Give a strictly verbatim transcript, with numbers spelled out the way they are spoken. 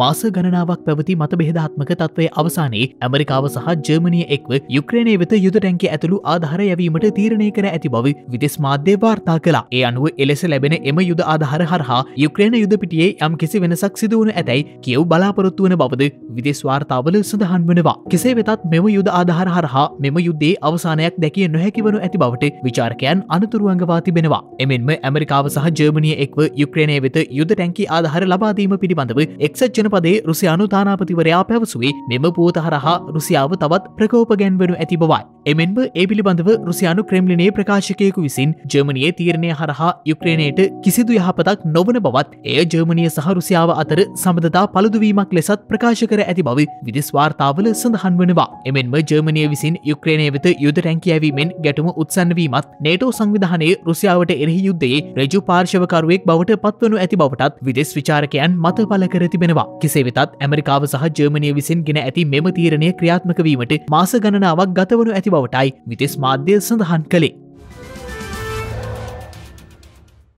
මාස ගණනාවක් පැවති මතභේදාත්මක තත්ත්වයේ අවසානයේ ඇමරිකාව සහ ජර්මනිය එක්ව යුක්‍රේනයේ වෙත යුද ටැංකිය ඇතුළු ආධාර යැවීමට තීරණය කර ඇති බව විදෙස් මාධ්‍ය වාර්තා කළා. ඒ අනුව එලෙස ලැබෙන එම යුද ආධාර හරහා යුක්‍රේන යුද පිටියේ යම් කිසි වෙනසක් සිදු වනු ඇතැයි කියව් බලාපොරොත්තු වන බවද විදෙස් වාර්තාවල සඳහන් වනවා. කෙසේ වෙතත් මෙම යුද ආධාර හරහා මෙම යුද්ධයේ අවසානයක් දැකිය නොහැකි වනු ඇති බවට විචාරකයන් අනතුරු අඟවා තිබෙනවා. එමෙන්ම ඇමරිකාව සහ ජර්මනිය එක්ව යුක්‍රේනය වෙත යුද ටැංකි ආධාර ලබා දීම පිළිබඳව එක්සත් ජනපදයේ රුසියානු තානාපතිවරයා පැවසුවේ මෙම පුවත හරහා රුසියාව තවත් ප්‍රකෝප ගැන්වනු ඇති බවයි. එමෙන්ම ඒ පිළිබඳව රුසියානු ක්‍රෙම්ලිනයේ ප්‍රකාශකයෙකු විසින් ජර්මනියේ තීරණය හරහා යුක්‍රේනයට කිසිදු යහපතක් නොවන බවත් එය ජර්මනිය සහ රුසියාව අතර සම්බන්ධතා පළුදුවීමක් ලෙසත් ප්‍රකාශ කර ඇති බව විදෙස් වාර්තාවල සඳහන් වනවා. එමෙන්ම ජර්මනිය විසින් යුක්‍රේනය වෙත යුද ටැංකිය යැවීමෙන් ගැටුම උත්සන්න වීමත් නේටෝ සංවිධානයේ රුසියාවට එරෙහි යුද්ධයේ රජු පාර්ශවකරුවෙක් බවට පත්වනු ඇති බවටත් විදෙස් විචාරකයන් මත පළ කර තිබෙනවා. කෙසේ වෙතත් ඇමරිකාව සහ ජර්මනිය විසින් ගෙන ඇති මෙම තීරණය ක්‍රියාත්මක වීමට මාස ගණනාවක් ගතවනු ඇති බවටයි විදෙස් මාධ්‍ය සඳහන් කළේ.